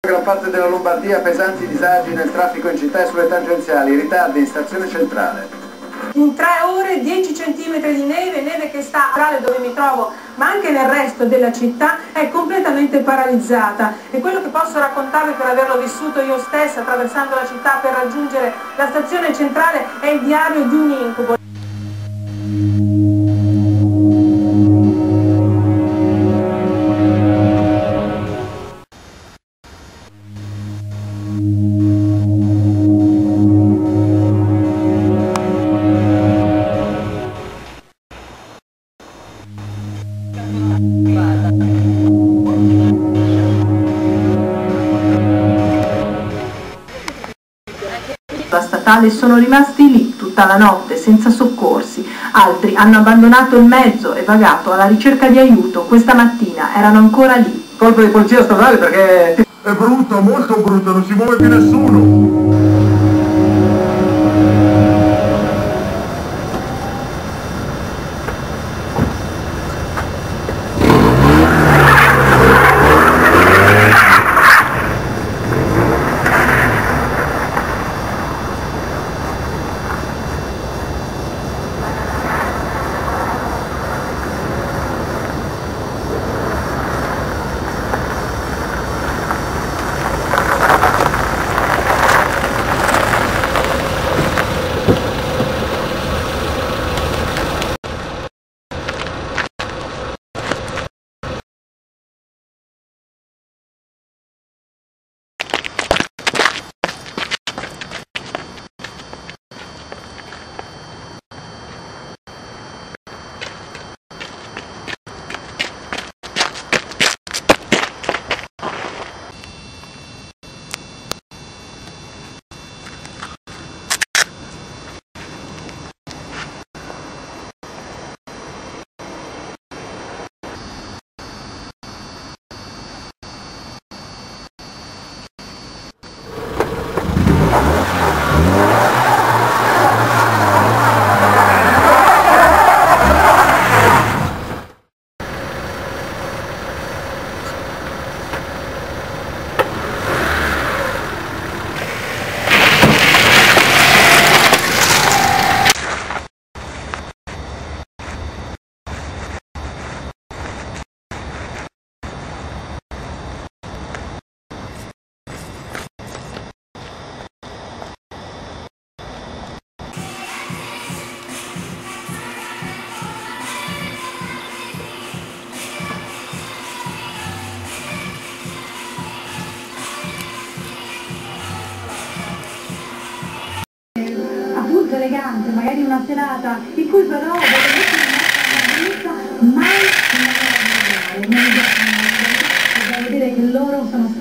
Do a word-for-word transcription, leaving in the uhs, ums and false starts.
Gran parte della Lombardia pesanti disagi nel traffico in città e sulle tangenziali, ritardi in stazione centrale. In tre ore dieci centimetri di neve, neve che sta a dove mi trovo, ma anche nel resto della città è completamente paralizzata. E quello che posso raccontarvi per averlo vissuto io stessa attraversando la città per raggiungere la stazione centrale è il diario di un incubo. La statale sono rimasti lì tutta la notte senza soccorsi, altri hanno abbandonato il mezzo e vagato alla ricerca di aiuto, questa mattina erano ancora lì. Colpo di polizia stradale perché è brutto, molto brutto, non si muove più nessuno. Elegante, magari una serata in cui però deve essere una bellezza mai non è da vedere che loro sono